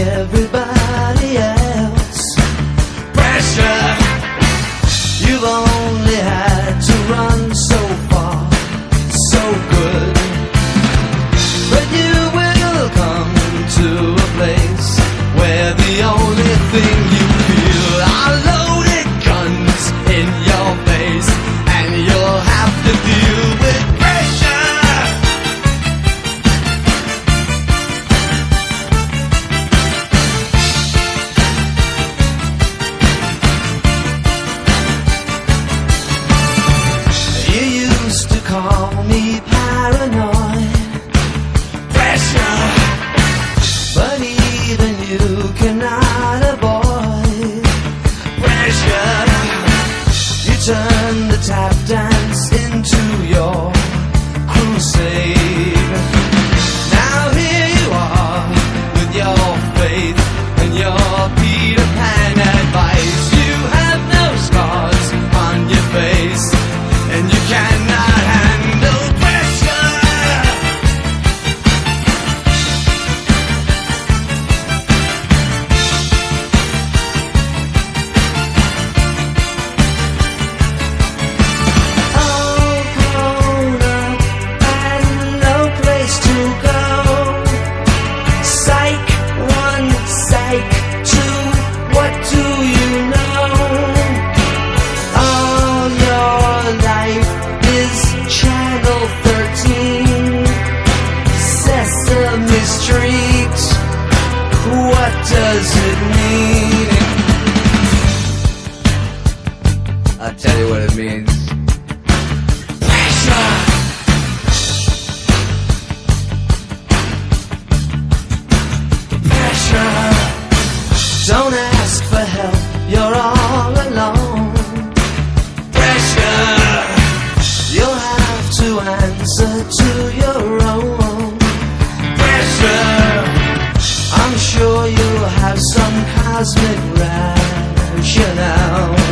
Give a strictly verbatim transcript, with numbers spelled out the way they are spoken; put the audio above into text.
everybody else. Pressure, you've only had to run so far, so good. But you will come to a place where the only thing you feel are loaded guns in your face, and you'll have to deal with pressure. You used to call me paranoid. Pressure, but even you cannot avoid pressure. You turn the tap dance into your crusade. Now here you are with your faith and your Peter Pan advice. You have no scars on your face, and you cannot handle pressure. All grown up and no place to go. Psych one, psych two, what do you know? All your life is Channel thirteen, Sesame Street. What does it mean? I'll tell you what it means. Pressure. Pressure. Don't ask for help, you're all alone. Pressure, you'll have to answer to your own. Pressure, I'm sure you have some cosmic rationale.